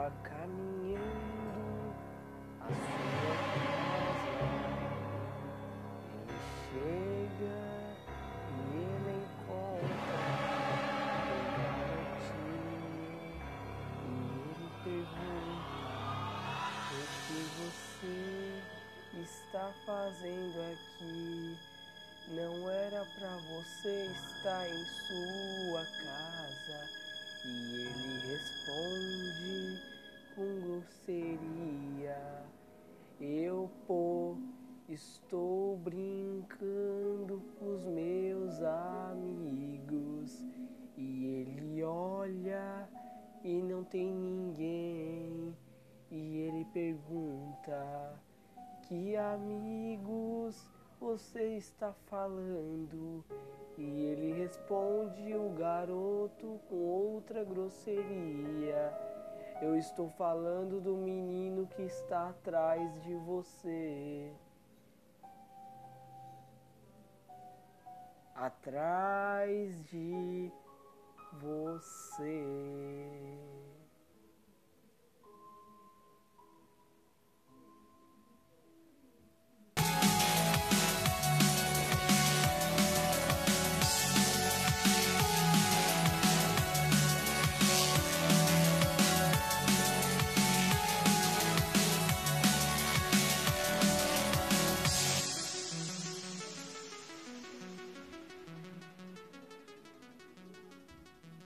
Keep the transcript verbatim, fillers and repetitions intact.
estava caminhando à sua casa. Ele chega e ele encontra um garotinho e ele pergunta: o que você está fazendo aqui? Não era pra você estar em sua casa. E ele responde com grosseria: eu, pô, estou brincando com os meus amigos. E ele olha e não tem ninguém. E ele pergunta: que amigos você está falando? E ele responde, o garoto, com outra grosseria: eu estou falando do menino que está atrás de você. Atrás de você.